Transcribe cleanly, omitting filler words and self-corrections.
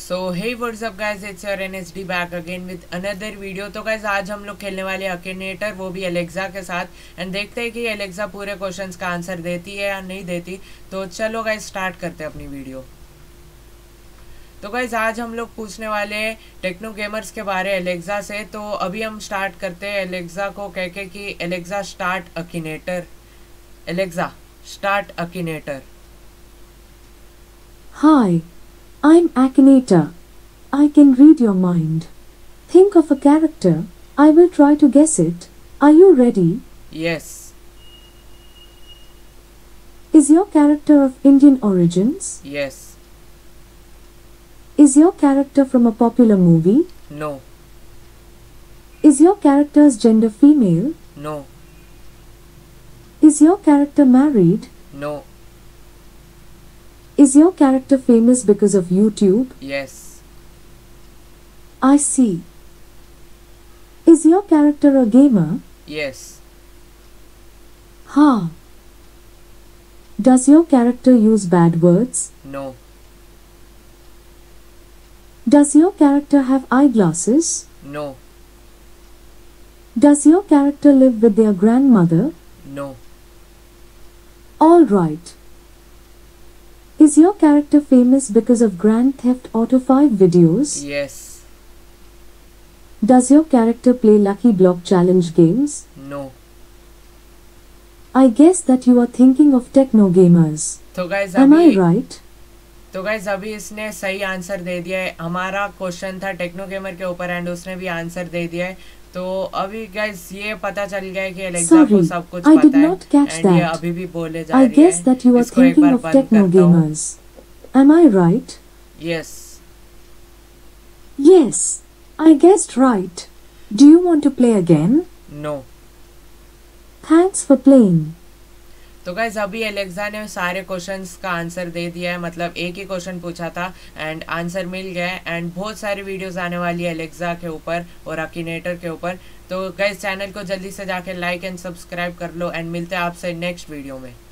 So hey what's up guys, it's your NSD back again with another video. तो guys आज हम लोग खेलने वाले अकिनेटर, वो भी एलेक्सा के साथ। एंड देखते हैं कि एलेक्सा पूरे क्वेश्चंस का आंसर देती है या नहीं देती। तो चलो गाइस स्टार्ट करते हैं अपनी वीडियो। तो गाइस आज हम लोग पूछने वाले हैं टेक्नो गेमर्स के बारे एलेक्सा से। तो अभी हम स्टार्ट करते हैं एलेक्सा को कह के कि Alexa start Akinator. Alexa start Akinator. Hi, I'm Akinator. I can read your mind. Think of a character. I will try to guess it. Are you ready? Yes. Is your character of Indian origins? Yes. Is your character from a popular movie? No. Is your character's gender female? No. Is your character married? No. Is your character famous because of YouTube? Yes. I see. Is your character a gamer? Yes. Ha. Does your character use bad words? No. Does your character have eyeglasses? No. Does your character live with their grandmother? No. All right. Is your character famous because of Grand Theft Auto 5 videos? Yes. Does your character play Lucky Block Challenge games? No. I guess that you are thinking of techno gamers. तो guys Am I अभी right? तो guys अभी इसने सही answer दे दिया है। हमारा question था टेक्नो गेमर के ऊपर एंड उसने भी आंसर दे दिया है। तो अभी गाइस ये पता चल गया है कि एलेक्सा को Sorry, सब कुछ I did पता है not catch एंड ये that. अभी भी बोले जा I रही guess है। that you are इसको एक thinking बार of बंद techno करता हूँ। gamers. Am I right? Yes. Yes, I guessed right. Do you want to play again? No. Thanks for playing. तो गाइस अभी एलेक्सा ने सारे क्वेश्चंस का आंसर दे दिया है। मतलब एक ही क्वेश्चन पूछा था एंड आंसर मिल गया है। एंड बहुत सारी वीडियोस आने वाली है एलेक्सा के ऊपर और अकिनेटर के ऊपर। तो गाइस चैनल को जल्दी से जाके लाइक एंड सब्सक्राइब कर लो एंड मिलते हैं आपसे नेक्स्ट वीडियो में।